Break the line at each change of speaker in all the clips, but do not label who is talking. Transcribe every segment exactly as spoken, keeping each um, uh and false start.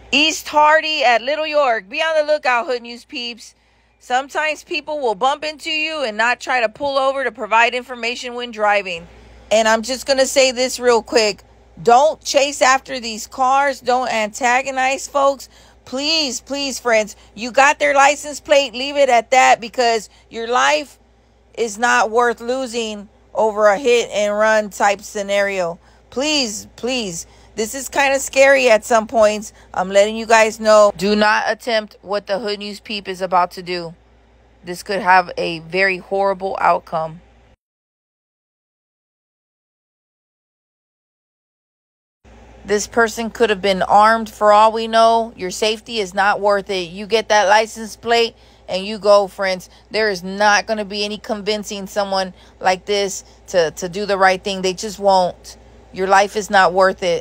East Hardy at Little York. Be on the lookout, Hood News peeps. Sometimes people will bump into you and not try to pull over to provide information when driving. And I'm just going to say this real quick. Don't chase after these cars. Don't antagonize folks. Please, please, friends, you got their license plate. Leave it at that, because your life is not worth losing over a hit and run type scenario. Please, please. This is kind of scary at some points. I'm letting you guys know. Do not attempt what the Hood News peep is about to do. This could have a very horrible outcome. This person could have been armed for all we know. Your safety is not worth it. You get that license plate and you go, friends. There is not going to be any convincing someone like this to, to do the right thing. They just won't. Your life is not worth it.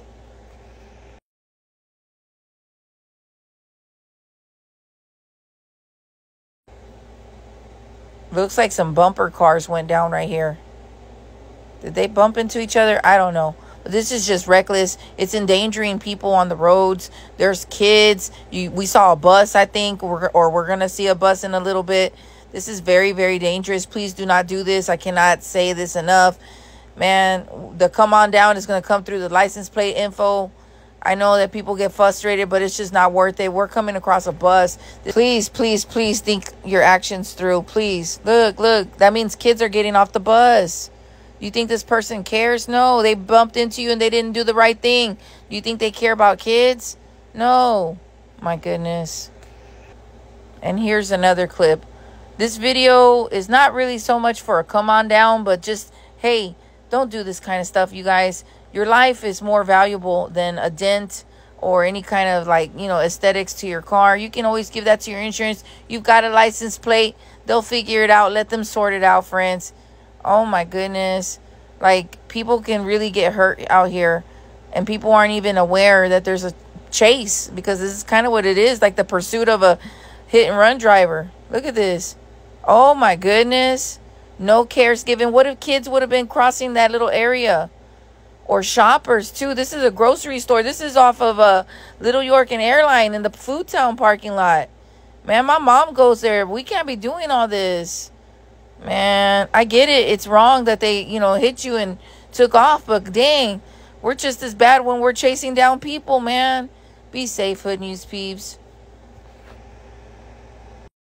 Looks like some bumper cars went down right here. Did they bump into each other? I don't know. This is just reckless. It's endangering people on the roads. There's kids. You, we saw a bus, I think, or, or we're going to see a bus in a little bit. This is very, very dangerous. Please do not do this. I cannot say this enough. Man, the come on down is going to come through the license plate info. I know that people get frustrated, but it's just not worth it. We're coming across a bus. Please, please, please think your actions through. Please. Look, look. That means kids are getting off the bus. You think this person cares? No, they bumped into you and they didn't do the right thing. Do you think they care about kids? No. My goodness. And here's another clip. This video is not really so much for a come on down, but just, hey, don't do this kind of stuff, you guys. Your life is more valuable than a dent or any kind of, like, you know, aesthetics to your car. You can always give that to your insurance. You've got a license plate. They'll figure it out. Let them sort it out, friends. Oh my goodness. Like, people can really get hurt out here, and people aren't even aware that there's a chase, because this is kind of what it is, like the pursuit of a hit and run driver. Look at this. Oh my goodness. No cares given. What if kids would have been crossing that little area? Or shoppers too. This is a grocery store. This is off of a Little York and Airline in the Food Town parking lot. Man, my mom goes there. We can't be doing all this. Man, I get it. It's wrong that they, you know, hit you and took off. But dang, we're just as bad when we're chasing down people, man. Be safe, Hood News peeps.